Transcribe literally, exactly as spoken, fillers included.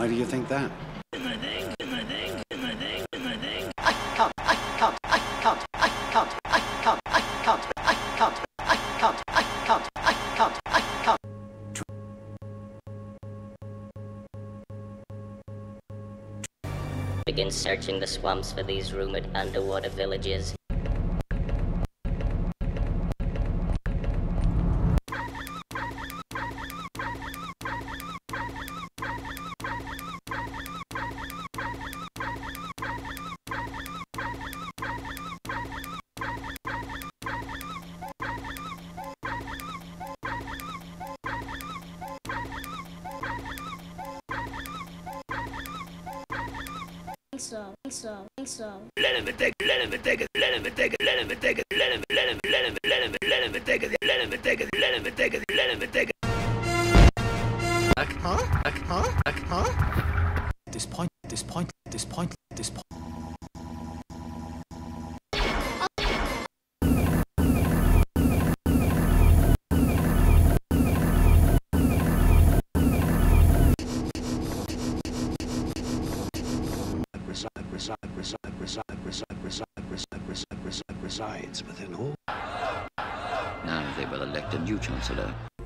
Why do you think that? I think, I think, I think, I think. I can't, I can't, I can't, I can't, I can't, I can't, I can't, I can't, I can't, I can't, I can't. Begin searching the swamps for these rumored underwater villages. So, so, so. Let him take it, let him take it, let him take it, let him take it, let him, let him, let him, let him, let him take it, let him take it, let him take it, let him take it. Huh? Huh? Huh? At this point, at this point, at this point, at this point. Reside, reside, reside, reside, reside, reside, reside, reside, resides within all. Now they will elect a new Chancellor.